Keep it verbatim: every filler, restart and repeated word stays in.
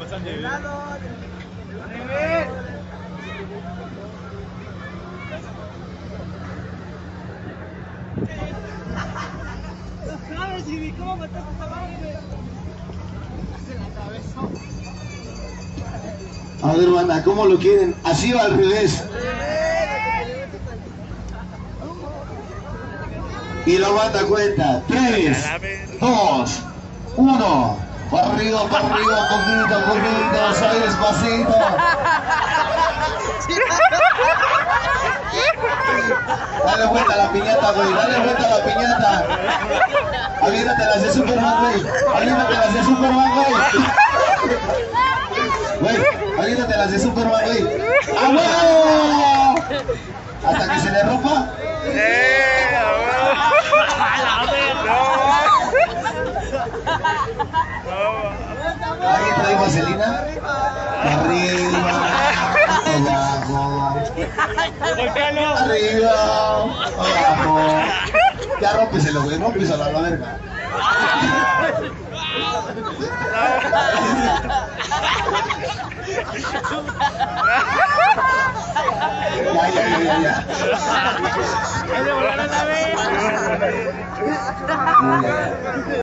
¿Cómo mataste a esta madre? A ver, banda, ¿cómo lo quieren? ¿Así o al revés? Y la banda cuenta. tres, dos, uno. Para arriba, para arriba, poquito, poquito, soy despacito. Dale vuelta a la piñata, güey, dale vuelta a la piñata. Aviéntate de Superman, güey. Aviénate de Superman, güey. Güey, aviéntate de Superman, güey. ¡A huevo! Hasta que se le rompa. ¡Eh! ¡A ¿Alguien trae vaselina? Arriba, abajo, arriba, abajo. Ya rómpeselo, güey, rómpeselo a la verga. Ya, ya, ya, ya, ya. ¡Me volaron la vez!